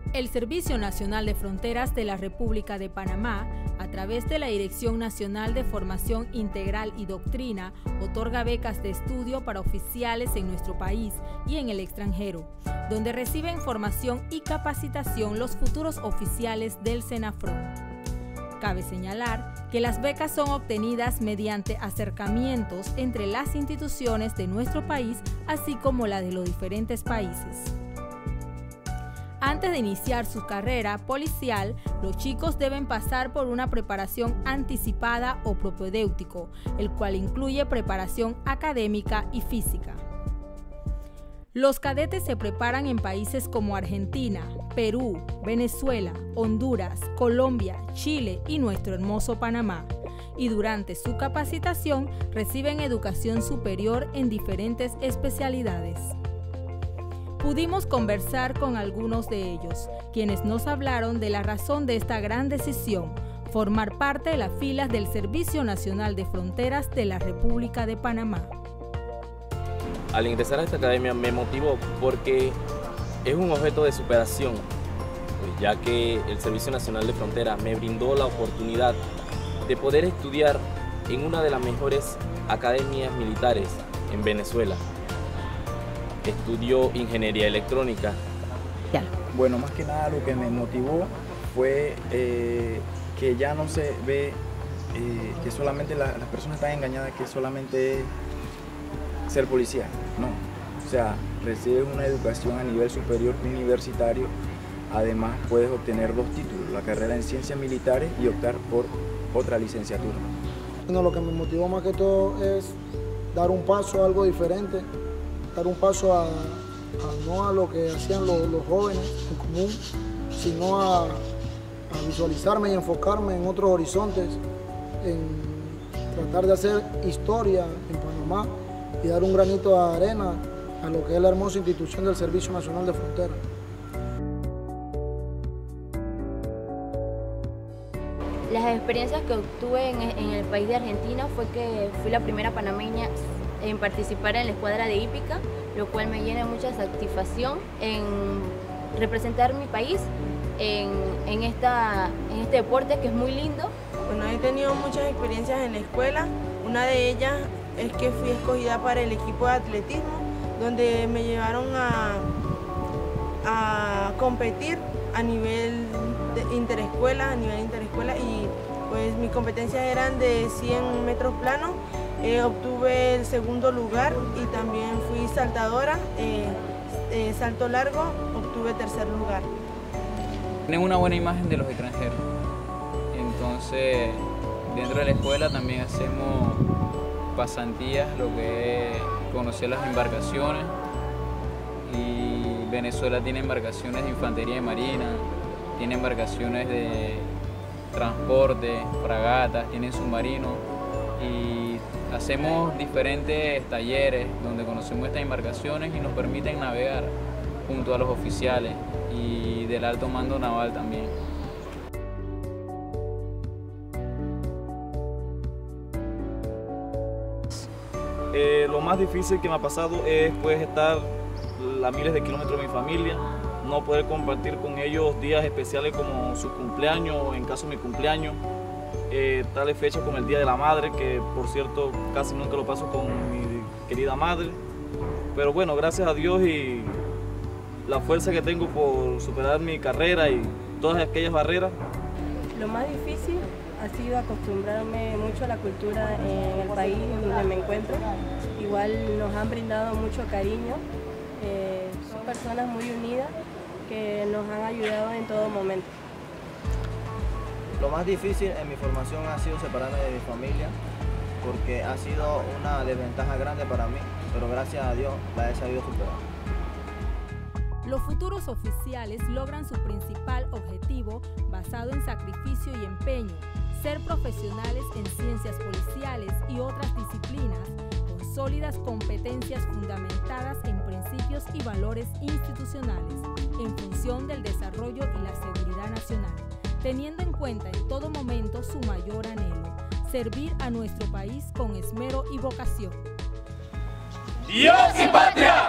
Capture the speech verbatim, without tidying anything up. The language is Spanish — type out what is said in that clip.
El Servicio Nacional de Fronteras de la República de Panamá, a través de la Dirección Nacional de Formación Integral y Doctrina, otorga becas de estudio para oficiales en nuestro país y en el extranjero, donde reciben formación y capacitación los futuros oficiales del SENAFRON. Cabe señalar que las becas son obtenidas mediante acercamientos entre las instituciones de nuestro país, así como la de los diferentes países. Antes de iniciar su carrera policial, los chicos deben pasar por una preparación anticipada o propedéutico, el cual incluye preparación académica y física. Los cadetes se preparan en países como Argentina, Perú, Venezuela, Honduras, Colombia, Chile y nuestro hermoso Panamá, y durante su capacitación reciben educación superior en diferentes especialidades. Pudimos conversar con algunos de ellos, quienes nos hablaron de la razón de esta gran decisión, formar parte de las filas del Servicio Nacional de Fronteras de la República de Panamá. Al ingresar a esta academia me motivó porque es un objeto de superación, ya que el Servicio Nacional de Fronteras me brindó la oportunidad de poder estudiar en una de las mejores academias militares en Venezuela. Estudió ingeniería electrónica. Bueno, más que nada lo que me motivó fue eh, que ya no se ve eh, que solamente la, las personas están engañadas, que solamente es ser policía. No, o sea, recibes una educación a nivel superior universitario, además puedes obtener dos títulos, la carrera en ciencias militares y optar por otra licenciatura. Bueno, lo que me motivó más que todo es dar un paso a algo diferente, dar un paso a, a no a lo que hacían los, los jóvenes en común, sino a, a visualizarme y enfocarme en otros horizontes, en tratar de hacer historia en Panamá y dar un granito de arena a lo que es la hermosa institución del Servicio Nacional de Fronteras. Las experiencias que obtuve en, en el país de Argentina fue que fui la primera panameña en participar en la escuadra de hípica, lo cual me llena mucha satisfacción en representar mi país en, en, esta, en este deporte que es muy lindo. Bueno, he tenido muchas experiencias en la escuela. Una de ellas es que fui escogida para el equipo de atletismo, donde me llevaron a, a competir a nivel de interescuela, a nivel interescuela, y pues mis competencias eran de cien metros planos. Eh, obtuve el segundo lugar y también fui saltadora, eh, eh, salto largo, obtuve tercer lugar. Tienen una buena imagen de los extranjeros, entonces dentro de la escuela también hacemos pasantías, lo que es conocer las embarcaciones, y Venezuela tiene embarcaciones de infantería y marina, tiene embarcaciones de transporte, fragatas, tienen submarinos, y hacemos diferentes talleres donde conocemos estas embarcaciones y nos permiten navegar junto a los oficiales y del alto mando naval también. Eh, lo más difícil que me ha pasado es pues, estar a miles de kilómetros de mi familia, no poder compartir con ellos días especiales como su cumpleaños o en caso de mi cumpleaños. Eh, tales fechas como el Día de la Madre, que por cierto casi nunca lo paso con mi querida madre, pero bueno, gracias a Dios y la fuerza que tengo por superar mi carrera y todas aquellas barreras. Lo más difícil ha sido acostumbrarme mucho a la cultura en el país donde me encuentro. Igual nos han brindado mucho cariño, eh, son personas muy unidas que nos han ayudado en todo momento. Lo más difícil en mi formación ha sido separarme de mi familia, porque ha sido una desventaja grande para mí, pero gracias a Dios la he sabido superar. Los futuros oficiales logran su principal objetivo basado en sacrificio y empeño, ser profesionales en ciencias policiales y otras disciplinas, con sólidas competencias fundamentadas en principios y valores institucionales, en función del desarrollo y la seguridad nacional, teniendo en cuenta en todo momento su mayor anhelo, servir a nuestro país con esmero y vocación. ¡Dios y patria!